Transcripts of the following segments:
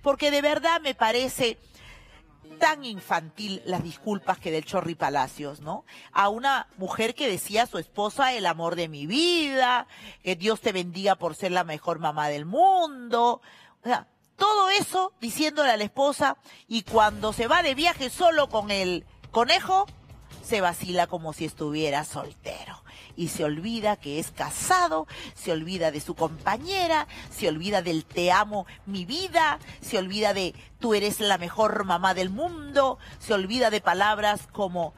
porque de verdad me parece tan infantil las disculpas que del Chorri Palacios, ¿no? A una mujer que decía a su esposa, el amor de mi vida, que Dios te bendiga por ser la mejor mamá del mundo. O sea, todo eso diciéndole a la esposa, y cuando se va de viaje solo con el conejo, se vacila como si estuviera soltero. Y se olvida que es casado, se olvida de su compañera, se olvida del te amo mi vida, se olvida de tú eres la mejor mamá del mundo, se olvida de palabras como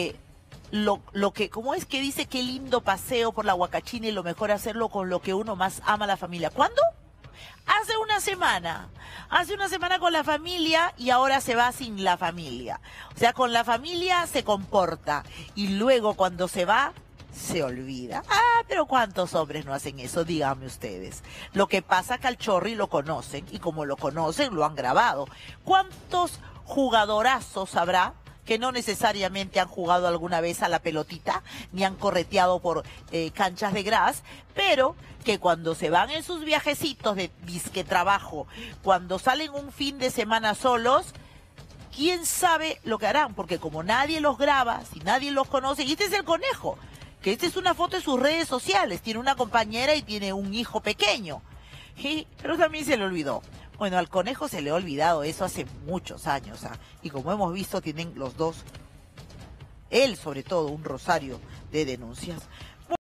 ¿cómo es que dice? Qué lindo paseo por la Huacachina y lo mejor hacerlo con lo que uno más ama a la familia. ¿Cuándo? Hace una semana con la familia y ahora se va sin la familia. O sea, con la familia se comporta y luego cuando se va, se olvida. Ah, pero ¿cuántos hombres no hacen eso? Díganme ustedes. Lo que pasa es que al Chorri lo conocen y como lo conocen, lo han grabado. ¿Cuántos jugadorazos habrá que no necesariamente han jugado alguna vez a la pelotita, ni han correteado por canchas de gras, pero que cuando se van en sus viajecitos de disque trabajo, cuando salen un fin de semana solos, quién sabe lo que harán, porque como nadie los graba, si nadie los conoce, y este es el conejo, que esta es una foto de sus redes sociales, tiene una compañera y tiene un hijo pequeño, pero también se le olvidó. Bueno, al conejo se le ha olvidado eso hace muchos años, y como hemos visto tienen los dos, él sobre todo, un rosario de denuncias.